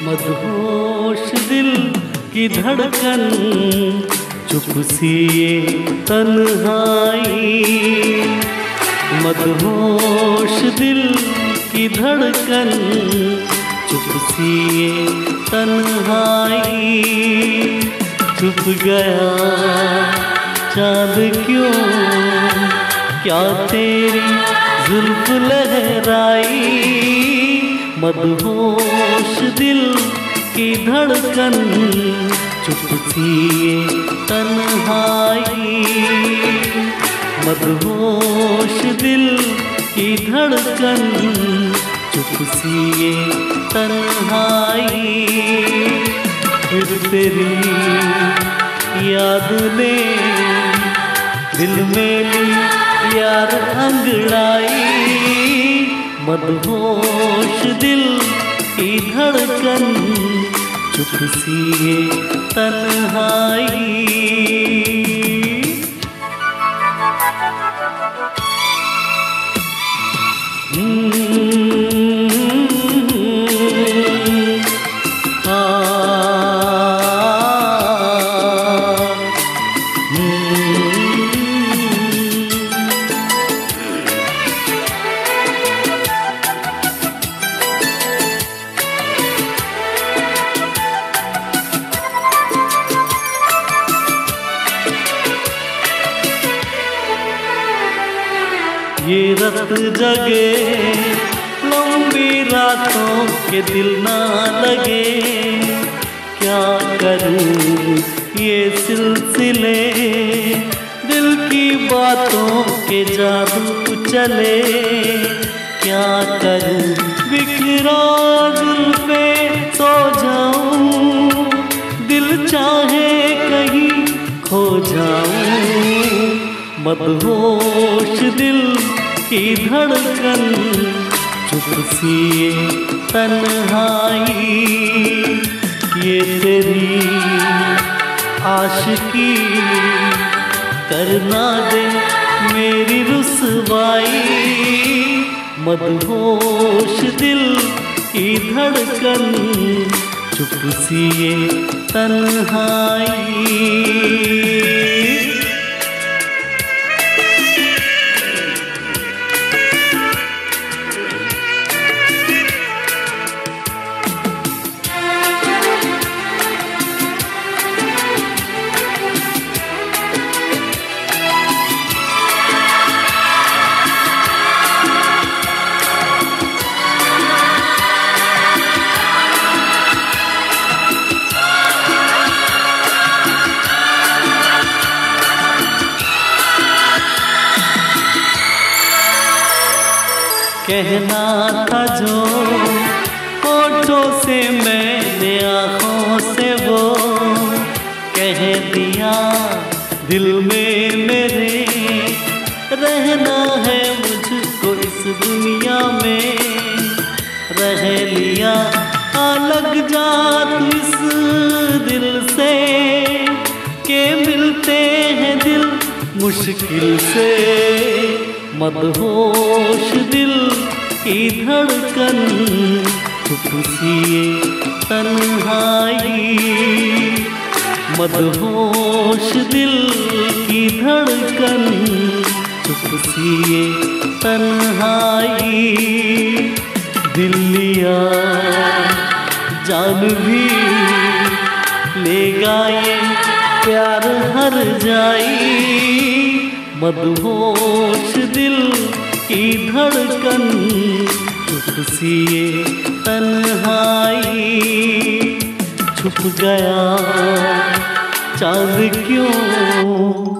मदहोश दिल की धड़कन, चुप सी ये तन्हाई। मदहोश दिल की धड़कन, चुप सी ये तन्हाई। चुप गया चाँद क्यों, क्या तेरी जुल्फ लहराई। मदहोश दिल की धड़कन, चुप सी ये तन्हाई। मदहोश दिल की धड़कन, चुप सी ये तन्हाई। फिर तेरी याद ने दिल में ली यार अंगड़ाई। मदहोश दिल की धड़कन, चुप सी ये तन्हाई। ये रत जगे लंबी रातों के दिल ना लगे। क्या करूं ये सिलसिले दिल की बातों के जादू चले। क्या करूं बिखरा दिल पे सो जाऊं, दिल चाहे कहीं खो जाऊं। मदहोश दिल की धड़कन, चुप सी ये तन्हाई। ये तेरी आशिकी करना दे मेरी रुसवाई। मदहोश दिल की धड़कन, चुप सी ये तन्हाई। कहना था जो होठों से मैंने आँखों से वो कह दिया। दिल में मेरे रहना है मुझको इस दुनिया में। रह लिया लग जा तू इस दिल से, के मिलते हैं दिल मुश्किल से। मदहोश दिल की धड़कन, चुप सी ये तन्हाई। मदहोश दिल की धड़कन, चुप सी ये तन्हाई। दिल लिया जान भी लेगा ये प्यार हर जाई। मदहोश दिल की धड़कन, चुप सी ये तन्हाई। छुप गया चाँद क्यों,